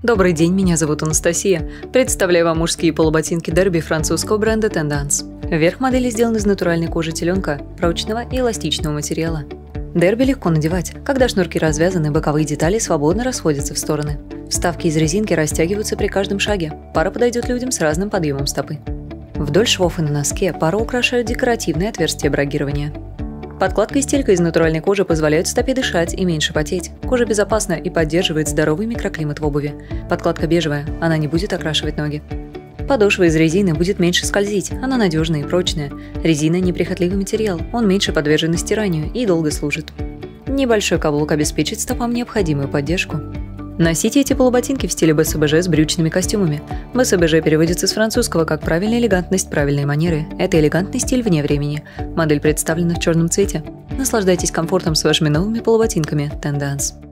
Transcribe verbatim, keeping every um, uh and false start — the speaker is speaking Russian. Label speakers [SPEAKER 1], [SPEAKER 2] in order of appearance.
[SPEAKER 1] Добрый день, меня зовут Анастасия. Представляю вам мужские полуботинки Derby французского бренда Tendance. Верх модели сделан из натуральной кожи теленка, прочного и эластичного материала. Derby легко надевать. Когда шнурки развязаны, боковые детали свободно расходятся в стороны. Вставки из резинки растягиваются при каждом шаге. Пара подойдет людям с разным подъемом стопы. Вдоль швов и на носке пару украшают декоративные отверстия брагирования. Подкладка и стелька из натуральной кожи позволяют стопе дышать и меньше потеть. Кожа безопасна и поддерживает здоровый микроклимат в обуви. Подкладка бежевая, она не будет окрашивать ноги. Подошва из резины будет меньше скользить, она надежная и прочная. Резина – неприхотливый материал, он меньше подвержен стиранию и долго служит. Небольшой каблук обеспечит стопам необходимую поддержку. Носите эти полуботинки в стиле бэ эс бэ жэ с брючными костюмами. бэ эс бэ жэ переводится с французского как «правильная элегантность, правильные манеры». Это элегантный стиль вне времени. Модель представлена в черном цвете. Наслаждайтесь комфортом с вашими новыми полуботинками Tendance.